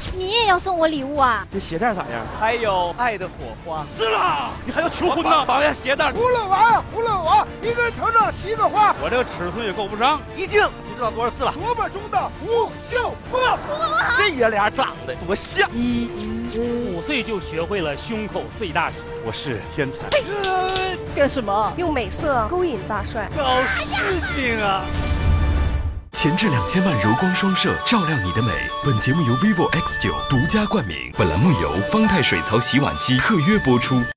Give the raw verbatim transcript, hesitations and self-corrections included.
你也要送我礼物啊？ 这鞋带咋样？ 还有爱的火花。 是啦，你还要求婚呢？绑下鞋带。 葫芦娃，葫芦娃，一个藤上七个花。 我这个尺寸也够不上。 一静，你知道多少次了？萝卜中的吴秀波，这爷俩长得多像。 一五岁就学会了胸口碎大石。 我是天才。 呃，干什么？ 用美色勾引大帅。 搞事情啊！ 前置两千万柔光双摄，照亮你的美。本节目由 vivo X 九独家冠名，本栏目由方太水槽洗碗机特约播出。